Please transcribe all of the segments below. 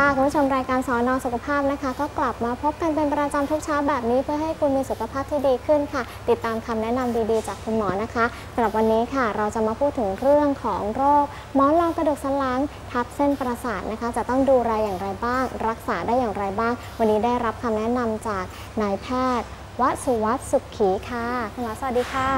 ค่ะคุณผู้ชมรายการสอนสุขภาพนะคะก็กลับมาพบกันเป็นประจำทุกเช้าแบบนี้เพื่อให้คุณมีสุขภาพที่ดีขึ้นค่ะติดตามคำแนะนำดีๆจากคุณหมอนะคะสำหรับวันนี้ค่ะเราจะมาพูดถึงเรื่องของโรคหมอนรองกระดูกสันหลังทับเส้นประสาทนะคะจะต้องดูแลอย่างไรบ้างรักษาได้อย่างไรบ้างวันนี้ได้รับคำแนะนำจากนายแพทย์วสุวัฒน์สุขีค่ะคุณหมอสวัสดีค่ะ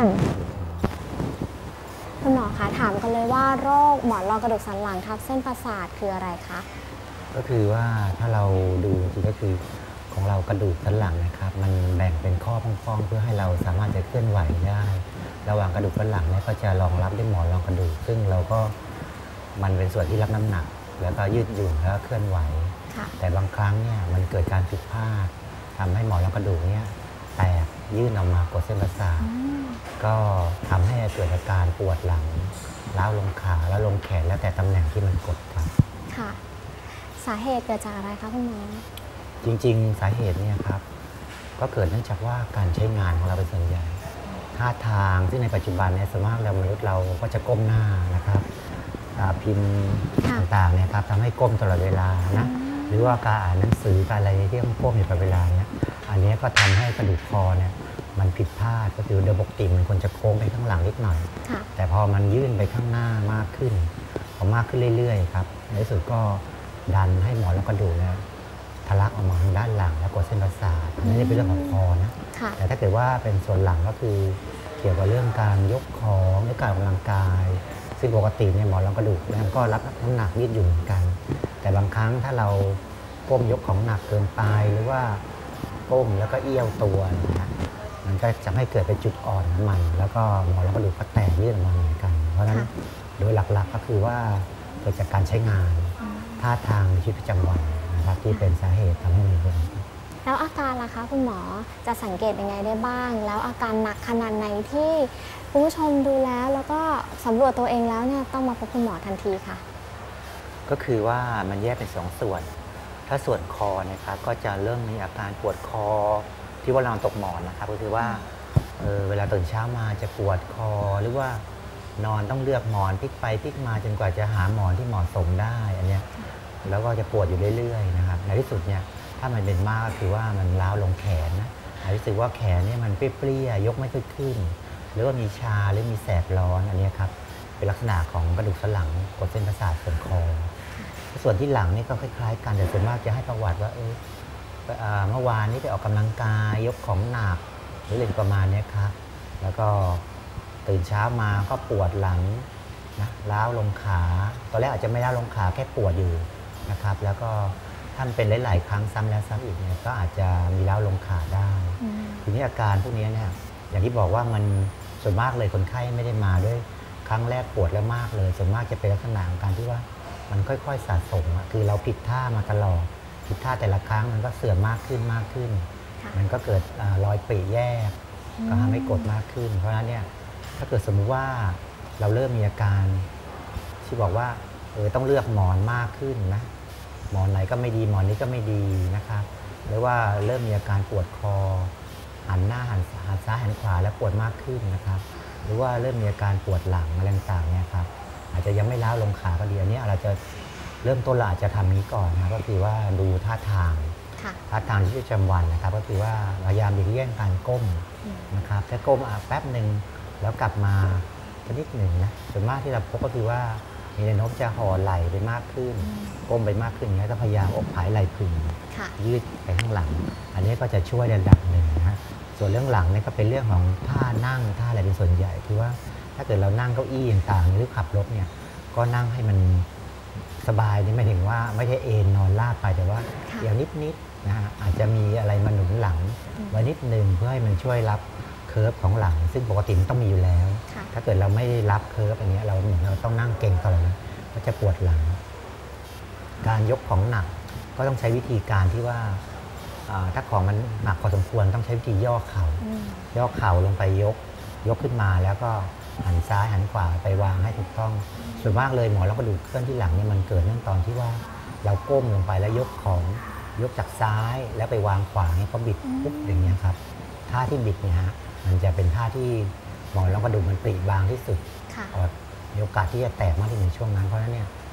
คุณหมอคะถามกันเลยว่าโรคหมอนรองกระดูกสันหลังทับเส้นประสาทคืออะไรคะก็คือว่าถ้าเราดูจริงก็คือของเรากระดูกสันหลังนะครับมันแบ่งเป็นข้อป้องๆเพื่อให้เราสามารถจะเคลื่อนไหวได้ระหว่างกระดูกสันหลังเนี่ยก็จะรองรับด้วยหมอนรองกระดูกซึ่งเราก็มันเป็นส่วนที่รับน้ำหนักแล้วก็ยืดหยุ่นแล้วเคลื่อนไหวแต่บางครั้งเนี่ยมันเกิดการผิดพลาดทำให้หมอนรองกระดูกเนี่ยแตกยื่นออกมากดเส้นประสาทก็ทำให้เกิดอาการปวดหลังล้าวลงขาแล้วลงแขนแล้วแต่ตำแหน่งที่มันกดครับค่ะสาเหตุเกิดจากอะไรคะคุณหมอจริงๆสาเหตุเนี่ยครับก็เกิดเนื่องจากว่าการใช้งานของเราเป็นส่วนใหญ่ท่าทางซึ่งในปัจจุบันเนี่ยส่วนมากแล้วมนุษย์เราก็จะก้มหน้านะครับพิมพ์ต่างๆเนี่ยครับทำให้ก้มตลอดเวลานะหรือว่าการอ่านหนังสือการอะไรที่ต้องก้มอยู่ตลอดเวลาเนี่ยอันนี้ก็ทำให้กระดูกคอเนี่ยมันผิดพลาดก็คือโดยปกติมันควรจะโค้งไปข้างหลังนิดหน่อยแต่พอมันยื่นไปข้างหน้ามากขึ้นพอมากขึ้นเรื่อยๆครับในที่สุดก็ดันให้หมอนรองกระดูกเนี่ยทะลักออกมาทางด้านหลังแล้วกดเส้นประสาทอันนี้เป็นเรื่องของคอนะแต่ถ้าเกิดว่าเป็นส่วนหลังก็คือเกี่ยวกับเรื่องการยกของหรือการออกกำลังกายซึ่งปกติเนี่ยหมอนรองกระดูกมันก็รับน้ำหนักยืดหยุ่นเหมือนกันแต่บางครั้งถ้าเราก้มยกของหนักเกินไปหรือว่าก้มแล้วก็เอี้ยวตัวนะมันก็จะให้เกิดเป็นจุดอ่อนของมันแล้วก็หมอนรองกระดูกก็แตกยื่นออกมาเหมือนกันเพราะฉะนั้นโดยหลักๆก็คือว่าเกิดจากการใช้งานท่าทางในชีวิตประจำวันนะครับที่เป็นสาเหตุทำให้มีผลแล้วอาการล่ะคะคุณหมอจะสังเกตยังไงได้บ้างแล้วอาการหนักขนาดไหนที่คุณผู้ชมดูแล้วก็สำรวจตัวเองแล้วเนี่ยต้องมาพบคุณหมอทันทีค่ะก็คือว่ามันแยกเป็น2 ส่วนถ้าส่วนคอนะครับก็จะเริ่มมีอาการปวดคอที่ว่าเราตกหมอนนะครับก็คือว่าเวลาตื่นเช้ามาจะปวดคอหรือว่านอนต้องเลือกหมอนพลิกไปพลิกมาจนกว่าจะหาหมอนที่เหมาะสมได้อันนี้แล้วก็จะปวดอยู่เรื่อยๆนะครับในที่สุดเนี่ยถ้ามันเป็นมากก็คือว่ามันล้าวลงแขนนะรู้สึกว่าแขนเนี่ยมันเปรี้ยยกไม่ค่อยขึ้นหรือว่ามีชาหรือมีแสบร้อนอันนี้ครับเป็นลักษณะของกระดูกสันหลังกดเส้นประสาทส่วนคอส่วนที่หลังนี่ก็คล้ายๆกันแต่ส่วนมากจะให้ประวัติว่าเมื่อวานนี้ไปออกกำลังกายยกของหนักหรืออะไรประมาณนี้ครับแล้วก็ตื่นเช้ามาก็ปวดหลังนะล้าวลงขาตอนแรกอาจจะไม่ล้าวลงขาแค่ปวดอยู่นะครับแล้วก็ถ้าเป็นหลายๆครั้งซ้ำแล้วซ้ำอีกเนี่ยก็อาจจะมีล้าวลงขาได้ทีนี้อาการพวกนี้เนี่ยอย่างที่บอกว่ามันส่วนมากเลยคนไข้ไม่ได้มาด้วยครั้งแรกปวดแล้วมากเลยส่วนมากจะเป็นลักษณะของการที่ว่ามันค่อยๆสะสมคือเราผิดท่ามาตลอดผิดท่าแต่ละครั้งมันก็เสื่อมมากขึ้นมันก็เกิดรอยปริแยกก็ทำให้กดมากขึ้นเพราะฉะนั้นเนี่ยถ้าเกิดสมมุติว่าเราเริ่มมีอาการที่บอกว่าต้องเลือกหมอนมากขึ้นนะหมอนไหนก็ไม่ดีหมอนนี้ก็ไม่ดีนะครับหรือว่าเริ่มมีอาการปวดคอหันหน้าหันซ้ายหันขวาแล้วปวดมากขึ้นนะครับหรือว่าเริ่มมีอาการปวดหลังอะไรต่างๆเนี่ยครับอาจจะยังไม่ล้าวลงขาก็ดีอันนี้เราจะเริ่มต้นเราอาจจะทำนี้ก่อนนะก็คือว่าดูท่าทางชีวิตประจำวันนะครับก็คือว่าพยายามหลีกเลี่ยงการก้มนะครับถ้าก้มแป๊บหนึ่งแล้วกลับมานิดหนึ่งนะส่วนมากที่เราพบก็คือว่ามีแนวโน้มจะห่อไหล่ไปมากขึ้นก้มไปมากขึ้นอย่างนี้ก็พยายามอกผายไหล่พึงยืดไปข้างหลังอันนี้ก็จะช่วยระดับหนึ่งนะส่วนเรื่องหลังนี่ก็เป็นเรื่องของท่านั่งท่าอะไรเป็นส่วนใหญ่คือว่าถ้าเกิดเรานั่งเก้าอี้ต่างๆหรือขับรถเนี่ยก็นั่งให้มันสบายนี่หมายถึงว่าไม่ใช่เอนนอนราบไปแต่ว่าอย่างนิดๆนะฮะอาจจะมีอะไรมาหนุนหลังไว้นิดนึงเพื่อให้มันช่วยรับเคิร์ฟของหลังซึ่งปกติมันต้องมีอยู่แล้วถ้าเกิดเราไม่รับเคิร์ฟอย่างเงี้ยเราเหมือนเราต้องนั่งเก่งตลอดนะก็จะปวดหลังการยกของหนักก็ต้องใช้วิธีการที่ว่าถ้าของมันหนักพอสมควรต้องใช้วิธีย่อเข่าลงไปยกขึ้นมาแล้วก็หันซ้ายหันขวาไปวางให้ถูกต้องส่วนมากเลยหมอนรองกระดูกเคลื่อนที่หลังเนี่ยมันเกิดเนื่องตอนที่ว่าเราก้มลงไปแล้วยกจากซ้ายแล้วไปวางขวาเนี่ยก็บิดปุ๊บอย่างเงี้ยครับท่าที่บิดเนี่ยฮะมันจะเป็นท่าที่หมอนรองกระดูกมันปริบางที่สุดมีโอกาสที่จะแตกมากที่สุดในช่วงนั้นเพราะฉะนั้นเนี่ย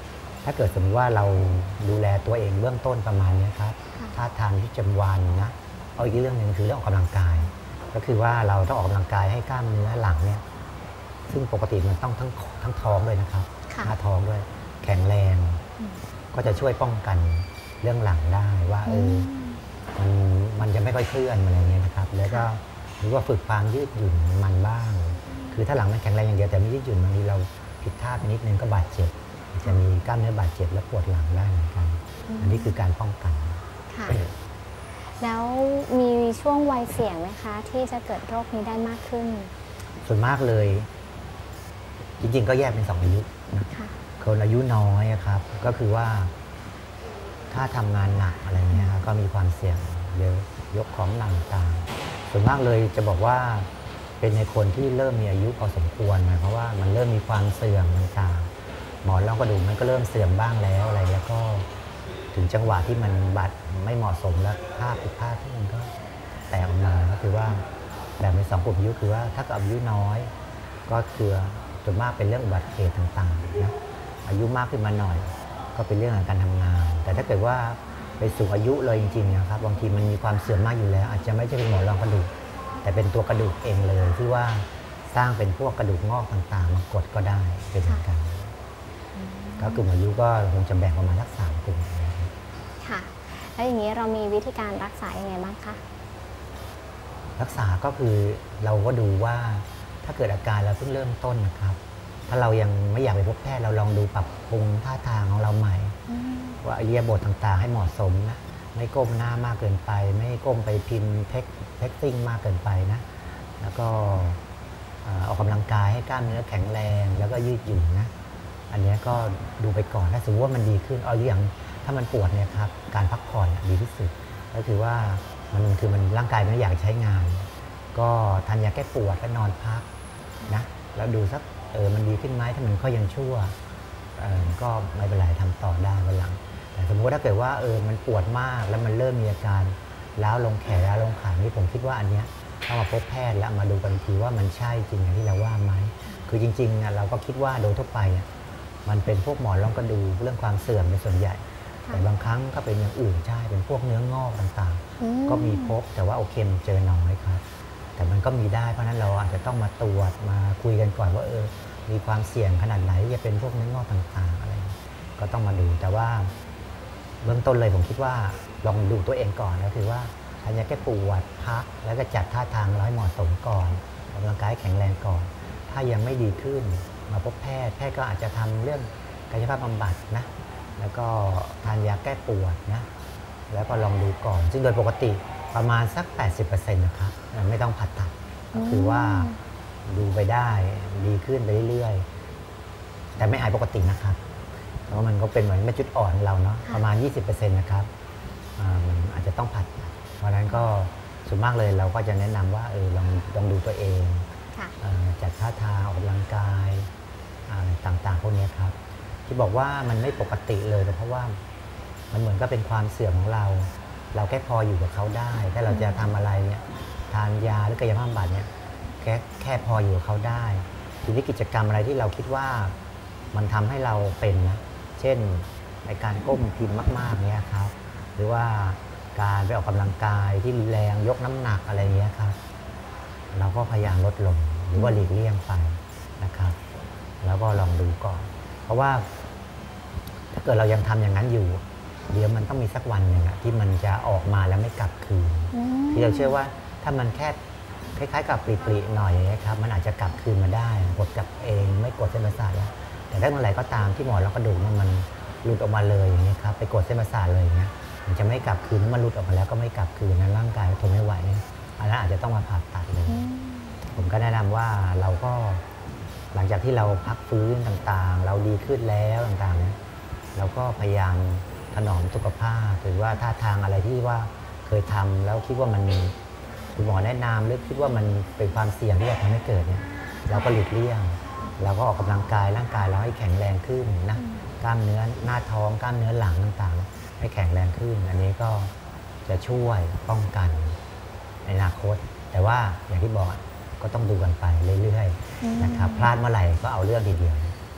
ถ้าเกิดสมมติว่าเราดูแลตัวเองเบื้องต้นประมาณนี้ครับท่าทางที่จำวันนะเอาอีกเรื่องหนึ่งคือเรื่องออกกำลังกายก็คือว่าเราต้องออกกำลังกายให้กล้ามเนื้อหลังเนี่ยซึ่งปกติมันต้องทั้งท้องเลยนะครับหน้าท้องด้วยแข็งแรงก็จะช่วยป้องกันเรื่องหลังได้ว่ามันจะไม่ค่อยเคลื่อนอะไรเงี้ยนะครับแล้วก็หรือว่าฝึกความยืดหยุ่นมันบ้างคือถ้าหลังมันแข็งแรงอย่างเดียวแต่ไม่ยืดหยุ่นบางทีเราผิดท่าไปนิดนึงก็บาดเจ็บจะมีกล้ามเนื้อบาดเจ็บและปวดหลังได้เหมือนกันอันนี้คือการป้องกันค่ะแล้วมีช่วงวัยเสี่ยงไหมคะที่จะเกิดโรคนี้ได้มากขึ้นส่วนมากเลยจริงๆก็แยกเป็น2อายุนะคนอายุน้อยครับก็คือว่าถ้าทำงานหนักอะไรเงี้ยก็มีความเสี่ยงเยอะยกของหนักต่างส่วนมากเลยจะบอกว่าเป็นในคนที่เริ่มมีอายุพอสมควรเพราะว่ามันเริ่มมีความเสื่อมต่างหมอนรองกระดูกมันก็เริ่มเสื่อมบ้างแล้วอะไรแล้วก็ถึงจังหวะที่มันบาดไม่เหมาะสมแล้วภาพผิดพลาดที่มันก็แตกออกมาก็คือว่าแบบใน2กลุ่มอายุคือว่าถ้าอายุน้อยก็คือส่วนมากเป็นเรื่องอุบัติเหตุต่างๆนะอายุมากขึ้นมาหน่อยก็เป็นเรื่องของการทำงานแต่ถ้าเกิดว่าไปสูงอายุเลยจริงๆนะครับบางทีมันมีความเสื่อมมากอยู่แล้วอาจจะไม่ใช่เป็นหมอนรองกระดูกแต่เป็นตัวกระดูกเองเลยที่ว่าสร้างเป็นพวกกระดูกงอกต่างๆมากดก็ได้เป็นเหมือนกันก็กลุ่มอายุก็คงจะแบ่งประมาณสัก3 กลุ่มค่ะแล้วอย่างนี้เรามีวิธีการรักษายังไงบ้างคะรักษาก็คือเราก็ดูว่าถ้าเกิดอาการเราเพิ่งเริ่มต้นนะครับถ้าเรายังไม่อยากไปพบแพทย์เราลองดูปรับปรุงท่าทางของเราใหม่ว่าอิริยาบถต่างๆให้เหมาะสมนะไม่ก้มหน้ามากเกินไปไม่ก้มไปพิมพ์เท็กซิ่งมากเกินไปนะแล้วก็ออกกำลังกายให้กล้ามเนื้อแข็งแรงแล้วก็ยืดหยุ่นนะอันนี้ก็ดูไปก่อนถ้าสมมติว่ามันดีขึ้นเอาอย่างถ้ามันปวดเนี่ยครับการพักผ่อนดีที่สุดก็คือว่ามันร่างกายไม่อยากใช้งานก็ทานยาแก้ปวดแล้วนอนพักนะแล้วดูสักมันดีขึ้นไหมถ้ามันก็ยังชั่วก็ไม่เป็นไรทำต่อได้วันหลังแต่สมมติถ้าเกิดว่ามันปวดมากแล้วมันเริ่มมีอาการล้าวลงแขนล้าวลงขานี่ผมคิดว่าอันเนี้ยต้องมาพบแพทย์แล้วมาดูกันทีว่ามันใช่จริงอย่างที่เราว่าไหมคือจริงๆเราก็คิดว่าโดยทั่วไปมันเป็นพวกหมอนรองกระดูกเรื่องความเสื่อมเป็นส่วนใหญ่แต่บางครั้งก็เป็นอย่างอื่นใช่เป็นพวกเนื้องอกต่างๆก็มีพบแต่ว่าโอเคมันเจอน้อยครับแต่มันก็มีได้เพราะนั้นเราอาจจะต้องมาตรวจมาคุยกันก่อนว่ามีความเสี่ยงขนาดไหนจะเป็นพวกเนื้องอกต่างๆอะไรก็ต้องมาดูแต่ว่าเบื้องต้นเลยผมคิดว่าลองดูตัวเองก่อนก็คือว่าทานยาแก้ปวดพักแล้วก็จัดท่าทางให้เหมาะสมก่อนออกกำลังกายแข็งแรงก่อนถ้ายังไม่ดีขึ้นมาพบแพทย์ก็อาจจะทำเรื่องกายภาพบำบัดนะแล้วก็ทานยาแก้ปวดนะแล้วก็ลองดูก่อนซึ่งโดยปกติประมาณสัก 80% นะครับไม่ต้องผ่าตัดก็คือว่าดูไปได้ดีขึ้นไปเรื่อยๆแต่ไม่หายปกตินะครับเพราะมันก็เป็นเหมือนจุดอ่อนของเราเนาะประมาณ 20% นะครับมันอาจจะต้องผ่าตัดเพราะนั้นก็ส่วนมากเลยเราก็จะแนะนำว่าลองดูตัวเองจัดท่าทางออกกำลังกายต่างๆพวกนี้ครับที่บอกว่ามันไม่ปกติเลยเพราะว่ามันเหมือนก็เป็นความเสื่อมของเราแค่พออยู่กับเขาได้ถ้าเราจะทำอะไรเนี่ยทานยาหรือกายภาพบำบัดเนี่ยแค่พออยู่กับเขาได้ทีนี้กิจกรรมอะไรที่เราคิดว่ามันทำให้เราเป็นนะเช่นในการก้มพิมพ์มากๆเนี่ยครับหรือว่าการไปออกกำลังกายที่รุนแรงยกน้ำหนักอะไรเงี้ยครับเราก็พยายามลดลงหรือว่าหลีกเลี่ยงไปนะครับแล้วก็ลองดูก่อนเพราะว่าถ้าเกิดเรายังทำอย่างนั้นอยู่เดี๋ยวมันต้องมีสักวันหนึ่งที่มันจะออกมาแล้วไม่กลับคืนที่เราเชื่อว่าถ้ามันแค่คล้ายๆกับปริๆหน่อยนะครับมันอาจจะกลับคืนมาได้กดกลับเองไม่กดเส้นประสาทแล้วแต่ถ้าเมื่อไหร่ก็ตามที่หมอนรองกระดูกมันหลุดออกมาเลยอย่างนี้ครับไปกดเส้นประสาทเลยอย่างเงี้ยมันจะไม่กลับคืนมันหลุดออกมาแล้วก็ไม่กลับคืนนั้นร่างกายทนไม่ไหวอันนั้นอาจจะต้องมาผ่าตัดเลยผมก็แนะนำว่าเราก็หลังจากที่เราพักฟื้นต่างๆเราดีขึ้นแล้วต่างๆเราก็พยายามถนอมสุขภาพหรือว่าท่าทางอะไรที่ว่าเคยทำแล้วคิดว่ามันคุณหมอแนะนำหรือคิดว่ามันเป็นความเสี่ยงที่จะทำให้เกิดเนี่ยเราก็หลีกเลี่ยงเราก็ออกกำลังกายร่างกายเราให้แข็งแรงขึ้นนะกล้ามเนื้อหน้าท้องกล้ามเนื้อหลังต่างๆให้แข็งแรงขึ้นอันนี้ก็จะช่วยป้องกันในอนาคตแต่ว่าอย่างที่บอกก็ต้องดูกันไปเรื่อยๆนะครับพลาดเมื่อไหร่ก็เอาเรื่องทีเดียว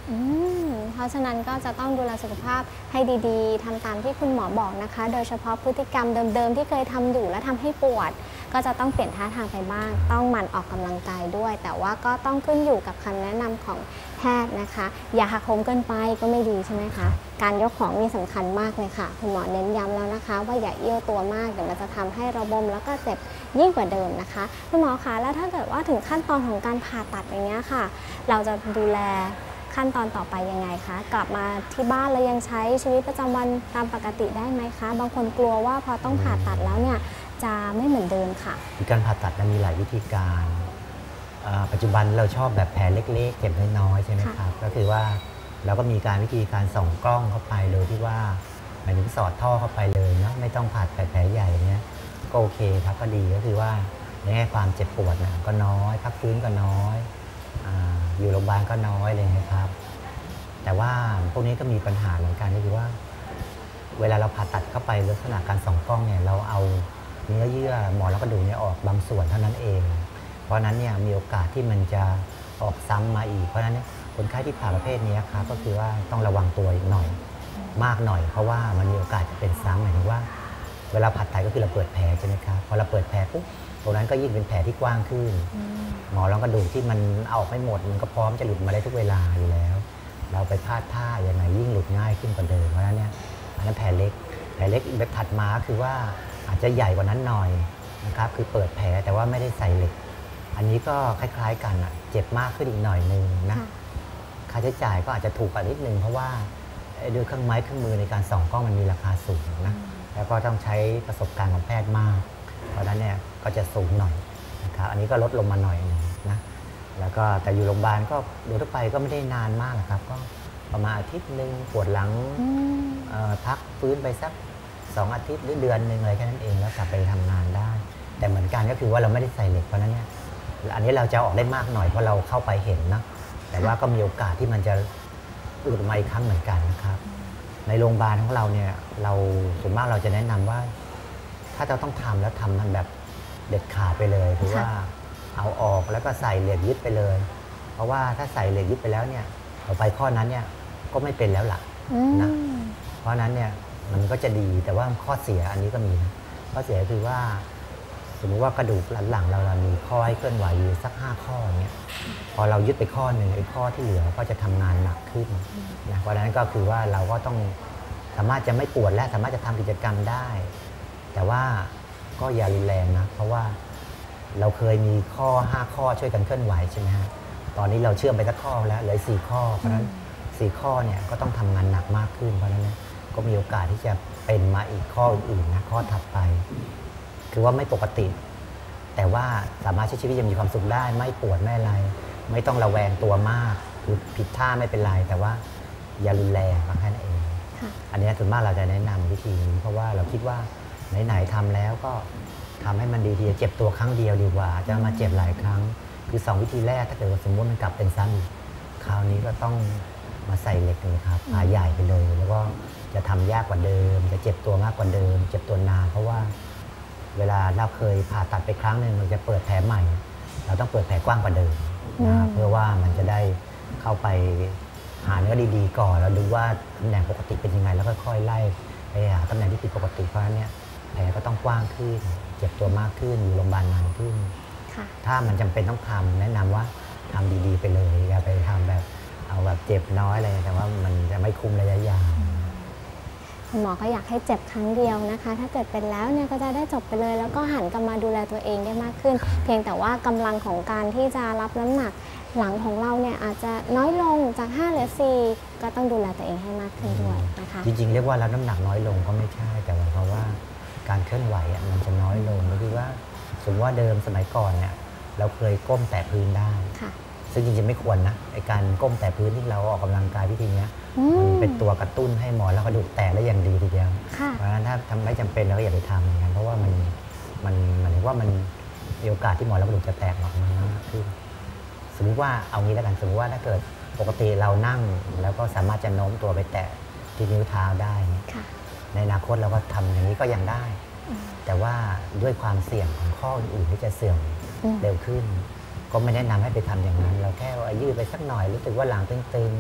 เพราะฉะนั้นก็จะต้องดูแลสุขภาพให้ดีๆทำตามที่คุณหมอบอกนะคะ โดยเฉพาะพฤติกรรมเดิมๆที่เคยทำอยู่และทำให้ปวดก็จะต้องเปลี่ยนท่าทางไปบ้างต้องหมั่นออกกำลังกายด้วยแต่ว่าก็ต้องขึ้นอยู่กับคำแนะนำของแพทย์นะคะอย่าหักโหมเกินไปก็ไม่ดีใช่ไหมคะการยกของนี่สำคัญมากเลยค่ะคุณหมอเน้นย้ำแล้วนะคะว่าอย่าเอี้ยวตัวมากเดี๋ยวมันจะทำให้ระบมแล้วก็เจ็บยิ่งกว่าเดิมนะคะคุณหมอคะแล้วถ้าเกิดว่าถึงขั้นตอนของการผ่าตัดอย่างเงี้ยค่ะเราจะดูแลขั้นตอนต่อไปยังไงคะกลับมาที่บ้านแล้วยังใช้ชีวิตประจำวันตามปกติได้ไหมคะบางคนกลัวว่าพอต้องผ่าตัดแล้วเนี่ยจะไม่เหมือนเดิมค่ะการผ่าตัดมีหลายวิธีการปัจจุบันเราชอบแบบแผลเล็กๆเจ็บน้อยๆใช่ไหมครับก็คือว่าเราก็มีวิธีการส่องกล้องเข้าไปโดยที่ว่าหมายถึงสอดท่อเข้าไปเลยนะไม่ต้องผ่าแผลใหญ่เนี้ยก็โอเคครับก็ดีก็คือว่าในแง่ความเจ็บปวดนะก็น้อยพักฟื้นก็น้อยอยู่โรงพยาบาลก็น้อยเลยนะครับแต่ว่าพวกนี้ก็มีปัญหาเหมือนกันก็คือว่าเวลาเราผ่าตัดเข้าไปลักษณะการส่องกล้องเนี่ยเราเอาเนื้อเยื่อหมอนรองกระดูกเนี่ยออกบางส่วนเท่านั้นเองเพราะนั้นเนี่ยมีโอกาสที่มันจะออกซ้ำมาอีกเพราะนั้นคนไข้ที่ผ่าประเภทนี้ครับก็คือว่าต้องระวังตัวอีกหน่อยมากหน่อยเพราะว่ามันมีโอกาสจะเป็นซ้ำหมายถึงว่าเวลาผ่าตัดก็คือเราเปิดแผลใช่ไหมครับพอเราเปิดแผลปุ๊บตรงนั้นก็ยิ่งเป็นแผลที่กว้างขึ้นหมอนรองกระดูกที่มันเอาออกไม่หมดมันก็พร้อมจะหลุดมาได้ทุกเวลาอยู่แล้วเราไปพลาดท่าอย่างไรยิ่งหลุดง่ายขึ้นกว่าเดิมเพราะนั้นเนี่ยอันนั้นแผลเล็กแบบถัดมาคือว่าอาจจะใหญ่กว่านั้นหน่อยนะครับคือเปิดแผลแต่ว่าไม่ได้ใส่เหล็กอันนี้ก็คล้ายๆกันเจ็บมากขึ้นอีกหน่อยนึงนะค่าใช้จ่ายก็อาจจะถูกกว่านิดนึงเพราะว่าด้วยเครื่องไม้เครื่องมือในการส่องกล้องมันมีราคาสูงนะแล้วก็ต้องใช้ประสบการณ์ของแพทย์มากเพราะนั้นเนี่ยก็จะสูงหน่อยนะครับอันนี้ก็ลดลงมาหน่อยนึงนะแล้วก็แต่อยู่โรงพยาบาลก็โดยทั่วไปก็ไม่ได้นานมากหรอกครับก็ประมาณอาทิตย์นึงปวดหลังพักฟื้นไปสัก2 อาทิตย์หรือเดือนนึงอะไรแค่นั้นเองแล้วกลับไปทำงานได้แต่เหมือนกันก็คือว่าเราไม่ได้ใส่เหล็กเพราะนั้นเนี่ยอันนี้เราจะออกได้มากหน่อยเพราะเราเข้าไปเห็นนะแต่ว่าก็มีโอกาสที่มันจะหลุดมาอีกครั้งเหมือนกันนะครับในโรงพยาบาลของเราเนี่ยเราส่วนมากเราจะแนะนำว่าถ้าเราต้องทำแล้วทำมันแบบเด็ดขาดไปเลยคือว่าเอาออกแล้วก็ใส่เหล็กยึดไปเลยเพราะว่าถ้าใส่เหล็กยึดไปแล้วเนี่ยต่อไปข้อนั้นเนี่ยก็ไม่เป็นแล้วล่ะนะเพราะนั้นเนี่ยมันก็จะดีแต่ว่าข้อเสียอันนี้ก็มีนะข้อเสียคือว่าสมมติว่ากระดูกหลังเรามีข้อให้เคลื่อนไหวอยู่สัก5 ข้ออย่างเงี้ยพอเรายึดไปข้อหนึ่งไอ้ข้อที่เหลือก็จะทำงานหนักขึ้นนะเพราะฉะนั้นก็คือว่าเราก็ต้องสามารถจะไม่ปวดและสามารถจะทำกิจกรรมได้แต่ว่าก็อย่ารุนแรงนะเพราะว่าเราเคยมีข้อ5 ข้อช่วยกันเคลื่อนไหวใช่ไหมฮะตอนนี้เราเชื่อมไปสักข้อแล้วเหลือ4 ข้อเพราะฉะนั้น4 ข้อเนี่ยก็ต้องทำงานหนักมากขึ้นเพราะฉะนั้นก็มีโอกาสที่จะเป็นมาอีกข้ออื่นๆนะข้อถัดไปคือว่าไม่ปกติแต่ว่าสามารถใช้ชีวิตยังมีความสุขได้ไม่ปวดไม่อะไรไม่ต้องระแวงตัวมากคือผิดท่าไม่เป็นไรแต่ว่าอย่ารุนแรงแค่นั้นเองอันนี้ส่วนมากเราจะแนะนำวิธีนี้เพราะว่าเราคิดว่าไหนๆทำแล้วก็ทำให้มันดีๆเจ็บตัวครั้งเดียวดีกว่าจะมาเจ็บหลายครั้งคือ2 วิธีแรกถ้าเกิดสมมติมันกลับเป็นซ้ำอีกคราวนี้ก็ต้องมาใส่เหล็กเลยครับผ่าใหญ่ไปเลยแล้วก็จะทำยากกว่าเดิมจะเจ็บตัวมากกว่าเดิมเจ็บตัวนานเพราะว่าเวลาเราเคยผ่าตัดไปครั้งหนึ่งเราจะเปิดแผลใหม่เราต้องเปิดแผลกว้างกว่าเดิมนะเพื่อว่ามันจะได้เข้าไปหาเนื้อดีๆก่อนแล้วดูว่าตำแหน่งปกติเป็นยังไงแล้วค่อยๆไล่ไปหาตำแหน่งที่ผิดปกติเพราะฉะนั้นเนี่ยแผลก็ต้องกว้างขึ้นเจ็บตัวมากขึ้นอยู่โรงพยาบาลนานขึ้นถ้ามันจำเป็นต้องทำแนะนำว่าทำดีๆไปเลยอย่าไปทำแบบเอาแบบเจ็บน้อยอะไรแต่ว่ามันจะไม่คุ้มระยะยาวคุณหมอก็อยากให้เจ็บครั้งเดียวนะคะถ้าเกิดเป็นแล้วเนี่ยก็จะได้จบไปเลยแล้วก็หันกลับมาดูแลตัวเองได้มากขึ้นเพียงแต่ว่ากำลังของการที่จะรับน้ำหนักหลังของเราเนี่ยอาจจะน้อยลงจาก5เหลือ4ก็ต้องดูแลตัวเองให้มากขึ้นด้วยนะคะจริงๆเรียกว่ารับน้ำหนักน้อยลงก็ไม่ใช่แต่เพราะว่าการเคลื่อนไหวมันจะน้อยลงก็คือว่าสมมติว่าเดิมสมัยก่อนเนี่ยเราเคยก้มแตะพื้นได้ซึ่งจริงๆไม่ควรนะไอการก้มแตะพื้นที่เราออกกำลังกายวิธีนี้มันเป็นตัวกระตุ้นให้หมอนแล้วกระดูกแตกได้อย่างดีทีเดียวเพราะฉะนั้นถ้าทำไม่จำเป็นเราก็อย่าไปทำอย่างนั้นเพราะว่ามันว่ามันมีโอกาสที่หมอนแล้วกระดูกจะแตกออกมามากขึ้นสมมติว่าเอางี้แล้วกันสมมติว่าถ้าเกิดปกติเรานั่งแล้วก็สามารถจะโน้มตัวไปแตะที่นิ้วเท้าได้ในอนาคตเราก็ทำอย่างนี้ก็ยังได้แต่ว่าด้วยความเสี่ยงของข้ออื่นที่จะเสื่อมเร็วขึ้นก็ไม่แนะนำให้ไปทำอย่างนั้นเราแค่ยืดไปสักหน่อยรู้สึกว่าหลังตึงๆ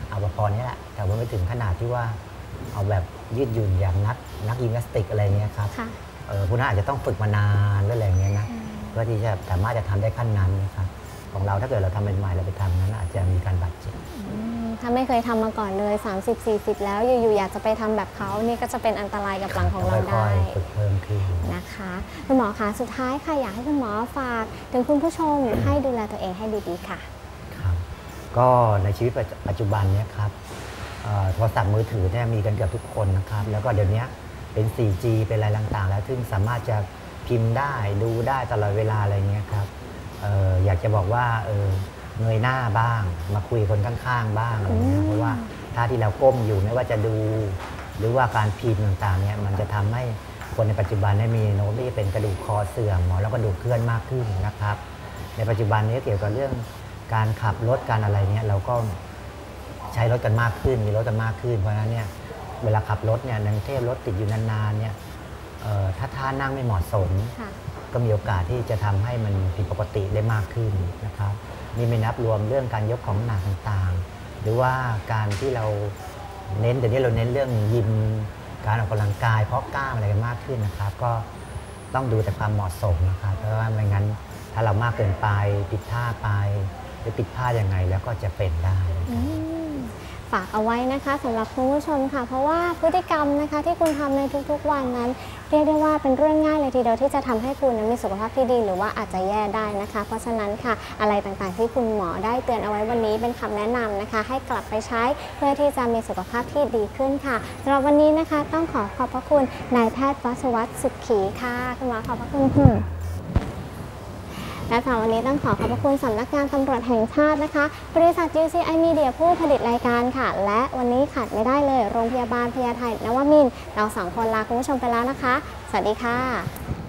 เอาพอนี้แหละแต่ว่าไม่ถึงขนาดที่ว่าเอาแบบยืดหยุ่นอย่างนักยิมนาสติกอะไรเงี้ยครับพวกนั้นอาจจะต้องฝึกมานานหรืออะไรเงี้ยนะเพื่อที่จะสามารถจะทำได้ขั้นนั้นนะครับของเราถ้าเกิดเราทำเป็นใหม่เราไปทำนั้นอาจจะมีการบาดเจ็บถ้าไม่เคยทำมาก่อนเลย30-40แล้วอยู่ๆอยากจะไปทำแบบเขานี่ก็จะเป็นอันตรายกับหลังของเราได้ฝึกเพิ่มขึ้นนะคะคุณหมอคะสุดท้ายค่ะอยากให้คุณหมอฝากถึงคุณผู้ชมให้ดูแลตัวเองให้ดีๆค่ะครับก็ในชีวิตปัจจุบันนี้ครับโทรศัพท์มือถือเนี่ยมีกันเกือบทุกคนนะครับแล้วก็เดี๋ยวนี้เป็น 4G เป็นอะไรต่างๆแล้วซึ่งสามารถจะพิมพ์ได้ดูได้ตลอดเวลาอะไรเงี้ยครับอยากจะบอกว่าเงยหน้าบ้างมาคุยคนข้างๆบ้างอะไรเงี้ยเพราะว่าท่าที่เราก้มอยู่ไม่ว่าจะดูหรือว่าการพิมพ์ต่างๆเนี่ยมันจะทำให้คนในปัจจุบันได้มีโน้มที่เป็นกระดูกคอเสื่อมแล้วก็กระดูกเคลื่อนมากขึ้นนะครับในปัจจุบันนี้เกี่ยวกับเรื่องการขับรถการอะไรเนี่ยเราก็ใช้รถกันมากขึ้นมีรถกันมากขึ้นเพราะฉะนั้นเนี่ยเวลาขับรถเนี่ยในกรุงเทพรถติดอยู่นานๆเนี่ยถ้าท่านั่งไม่เหมาะสมก็มีโอกาสที่จะทำให้มันผิดปกติได้มากขึ้นนะครับนี่ไม่นับรวมเรื่องการยกของหนักต่างๆหรือว่าการที่เราเน้นแต่นี้เราเน้นเรื่องยิมการออกกำลังกายเพาะกล้ามอะไรกันมากขึ้นนะครับก็ต้องดูแต่ความเหมาะสมนะครับเพราะว่าไม่งั้นถ้าเรามากเกินไปผิดท่าไปหรือผิดพลาดยังไงแล้วก็จะเป็นได้ฝากเอาไว้นะคะสำหรับคุณผู้ชมค่ะเพราะว่าพฤติกรรมนะคะที่คุณทำในทุกๆวันนั้นเรียกได้ว่าเป็นเรื่องง่ายเลยทีเดียวที่จะทำให้คุณมีสุขภาพที่ดีหรือว่าอาจจะแย่ได้นะคะเพราะฉะนั้นค่ะอะไรต่างๆที่คุณหมอได้เตือนเอาไว้วันนี้เป็นคำแนะนำนะคะให้กลับไปใช้เพื่อที่จะมีสุขภาพที่ดีขึ้นค่ะสำหรับวันนี้นะคะต้องขอบพระคุณนายแพทย์วัชวัฒน์สุขีค่ะคุณหมอขอบพระคุณค่ะและสำหรับวันนี้ต้องขอบพระคุณสำนักงานตำรวจแห่งชาตินะคะบริษัท UCI Media ผู้ผลิตรายการค่ะและวันนี้ขาดไม่ได้เลยโรงพยาบาลพญาไทนวมินทร์เรา2 คนลาคุณผู้ชมไปแล้วนะคะสวัสดีค่ะ